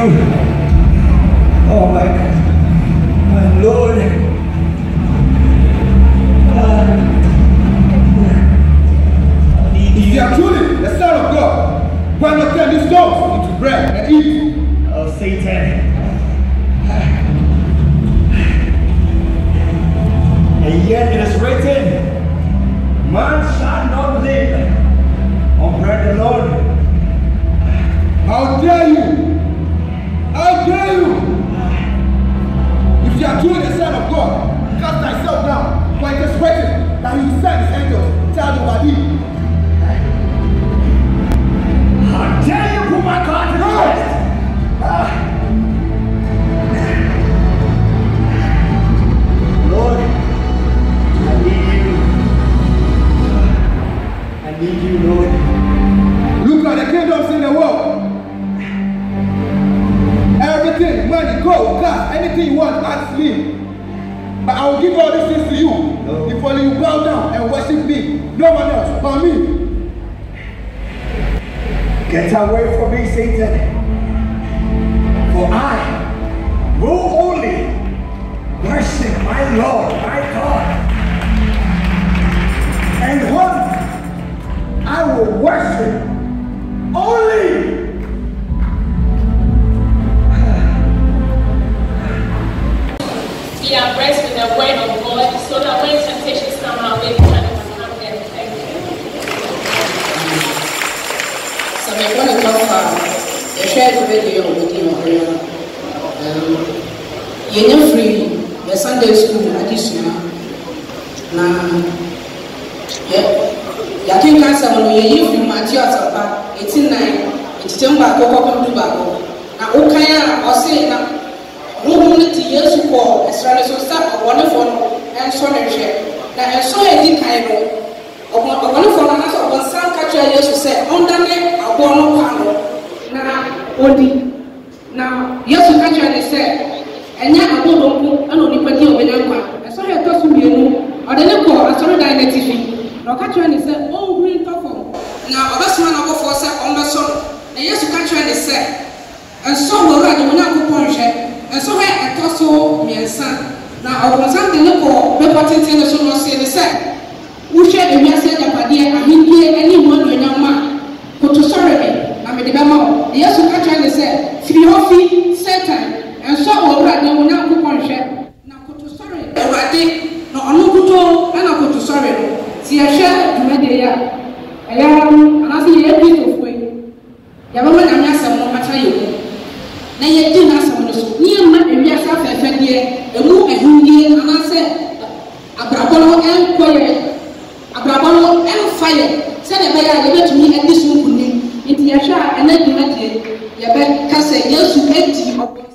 Oh my Lord. If you are truly the Son of God, why not turn these stones into bread and eat? Oh, Satan. And yet it is written, man shall not live on bread alone. How dare you? How dare you? If you are truly the Son of God, cast thyself down, for it is written that he will send his angels charge over thee. How dare you put my God to rest? Lord, I need you, Lord. Look at the kingdoms in the world. Everything, money, gold, cars, anything you want, ask me. But I will give all these things to you. If only you bow down and worship me. No one else but me. Get away from me, Satan. For I will only worship my Lord, my God. And one I will worship only. Be abreast with the word of God so that when temptations come our way, we can overcome them. Thank you. So I want to talk about the shared video with you. You're free the Sunday school addition. Now, yeah, I think that's someone you from Matthew 18:9. It's Timber, Coco, Dubago. Now, Okaya, or say now. Who years ago, as well as a wonderful and solitary. Now, so I did kind of wonderful answer of some catcher years to say, on the name of one panel. Now, Odi. Now, yes, you catcher, they said, and yet I don't know any party of Benamba. I saw your costume, you know, or the Nico, I saw the identity. No catcher, and they said, oh, green toffle. Now, a best man of all for on the sun. And yes, you catcher, and they said, and so we're ready when I go punch. And so I told me and son. Now, I was something local, but international say the same. We share the message of idea, and he gave anyone in your man. Put to sorry me, I made the memo. Yes, you can try to say, Free Satan, and so all right, no one now put on share. Now, put to sorry. All right, no, I'm not good, and I put to sorry. See, I share to my day. I am, and I see a bit of way. Yaman and Yasa, no matter you. Na ye di na asem no so ni ma ewiasa fefede emu ehunye anase abrabo no enkoye abrabo no enfaye se na be ya ye betumi edi so nkuni nti ye hwa ena di na die ye be ka se yesu edi